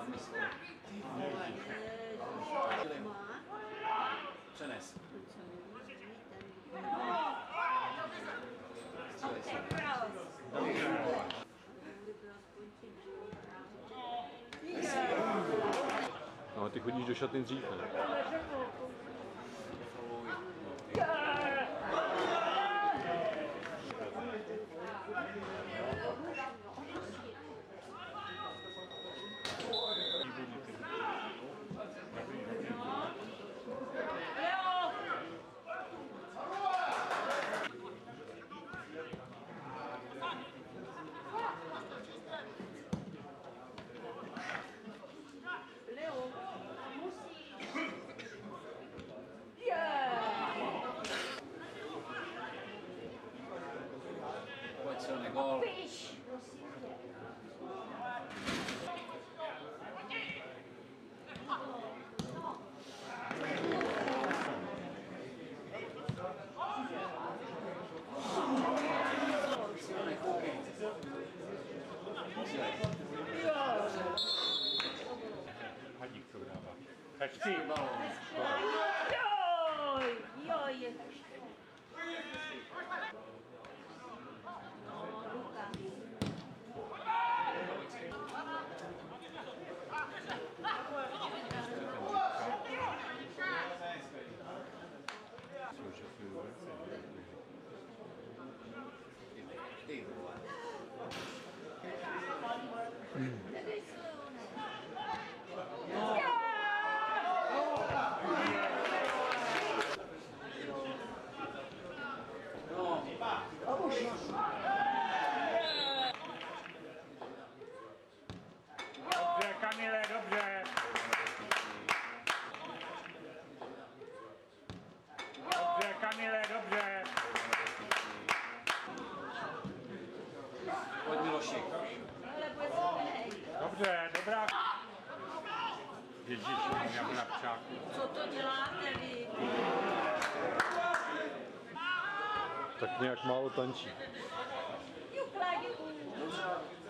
Přenes. No, ty chodíš do šatny dřív, ne? Pojď silný gól. Hadík to dává. Hezký. Joj, joj. Ty vole. Dobře, Kamile, dobře. Dobře, Kamile, dobře. Pojď Miloši. Dobře, dobrá. Ježíš, já byl na pčáku. Co to děláte vy? Tak nějak málo tančí. Juchlá, děkuju.